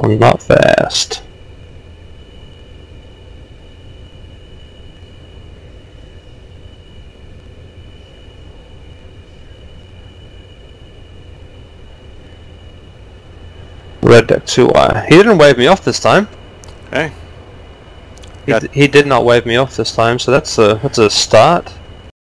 I'm not fast. Red deck 2Y. He didn't wave me off this time. Hey. He did not wave me off this time, so that's a start.